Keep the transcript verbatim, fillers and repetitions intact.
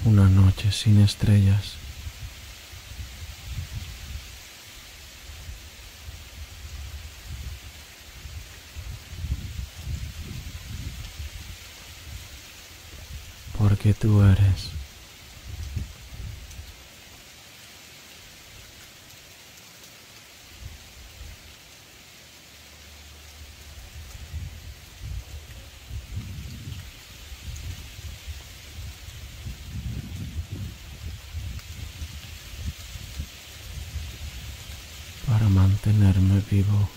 una noche sin estrellas. Porque tú eres para mantenerme vivo.